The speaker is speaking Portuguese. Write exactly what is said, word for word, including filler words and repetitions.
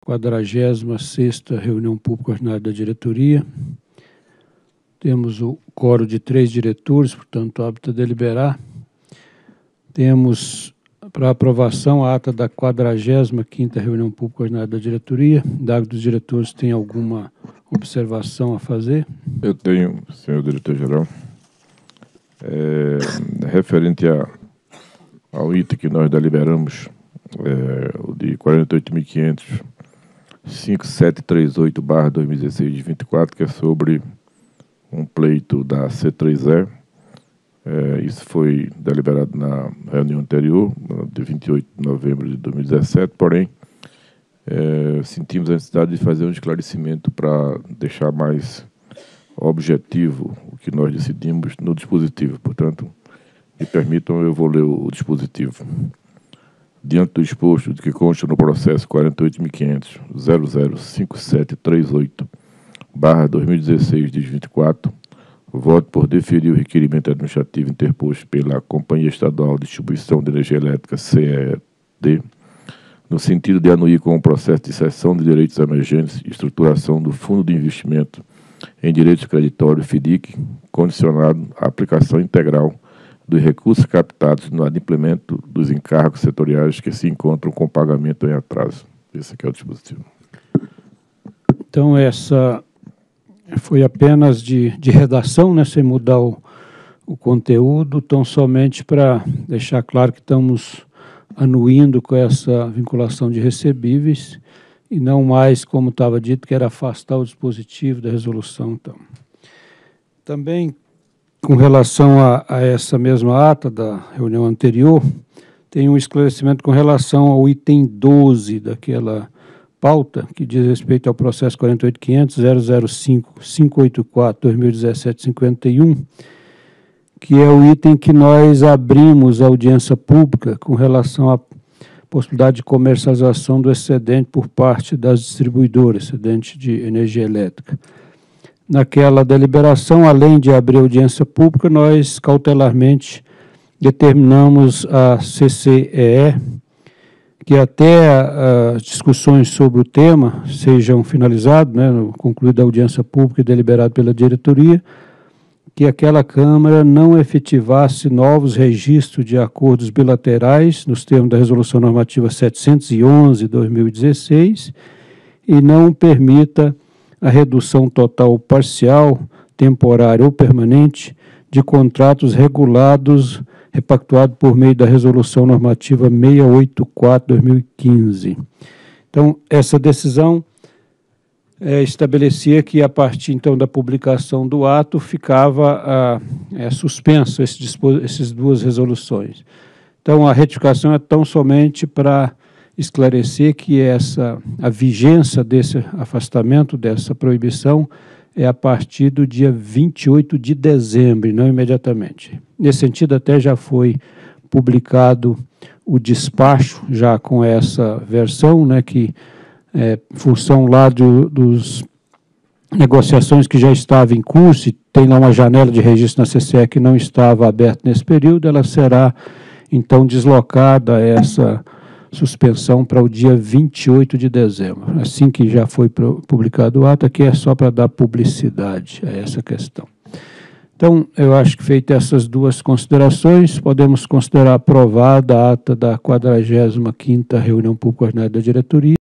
quadragésima sexta reunião pública ordinária da diretoria. Temos o quórum de três diretores, portanto, apto a deliberar. Temos para aprovação a ata da quadragésima quinta reunião pública ordinária da diretoria. Dado dos diretores, tem alguma observação a fazer? Eu tenho, senhor diretor-geral. É, referente a, ao item que nós deliberamos, é, o de quarenta e oito mil e quinhentos, cinco sete três oito barra dois mil e dezesseis de vinte e quatro, que é sobre um pleito da C três E. É, isso foi deliberado na reunião anterior, de vinte e oito de novembro de dois mil e dezessete, porém, é, sentimos a necessidade de fazer um esclarecimento para deixar mais objetivo o que nós decidimos no dispositivo. Portanto, me permitam, eu vou ler o dispositivo. Diante do exposto de que consta no processo quarenta e oito mil e quinhentos ponto zero zero cinco sete três oito barra dois mil e dezesseis de vinte e quatro, voto por deferir o requerimento administrativo interposto pela Companhia Estadual de Distribuição de Energia Elétrica, C E D, no sentido de anuir com o processo de cessão de direitos emergentes e estruturação do Fundo de Investimento em Direitos Creditórios, FDIC, condicionado à aplicação integral dos recursos captados no adimplemento dos encargos setoriais que se encontram com pagamento em atraso. Esse aqui é o dispositivo. Então, essa foi apenas de, de redação, né, sem mudar o, o conteúdo, tão somente para deixar claro que estamos anuindo com essa vinculação de recebíveis e não mais, como estava dito, que era afastar o dispositivo da resolução. Então. Também, com relação a, a essa mesma ata da reunião anterior, tem um esclarecimento com relação ao item doze daquela pauta, que diz respeito ao processo quarenta e oito mil quinhentos ponto zero zero cinco ponto quinhentos e oitenta e quatro barra dois mil e dezessete cinquenta e um, que é o item que nós abrimos a audiência pública com relação à possibilidade de comercialização do excedente por parte das distribuidoras, excedente de energia elétrica. Naquela deliberação, além de abrir audiência pública, nós cautelarmente determinamos a C C E E que até as discussões sobre o tema sejam finalizadas, né, concluída a audiência pública e deliberado pela diretoria, que aquela Câmara não efetivasse novos registros de acordos bilaterais nos termos da Resolução Normativa setecentos e onze de dois mil e dezesseis e não permita a redução total ou parcial, temporária ou permanente, de contratos regulados, repactuado por meio da Resolução Normativa seiscentos e oitenta e quatro de dois mil e quinze. Então, essa decisão é, estabelecia que, a partir, então, da publicação do ato, ficava a, é, suspenso esse, essas duas resoluções. Então, a retificação é tão somente para esclarecer que essa, a vigência desse afastamento, dessa proibição, é a partir do dia vinte e oito de dezembro, não imediatamente. Nesse sentido, até já foi publicado o despacho, já com essa versão, né, que é função lá do, dos negociações que já estavam em curso, e tem lá uma janela de registro na C C E que não estava aberta nesse período, ela será, então, deslocada essa suspensão para o dia vinte e oito de dezembro. Assim que já foi publicado o ato, aqui é só para dar publicidade a essa questão. Então, eu acho que feitas essas duas considerações, podemos considerar aprovada a ata da quadragésima quinta reunião pública ordinária da diretoria.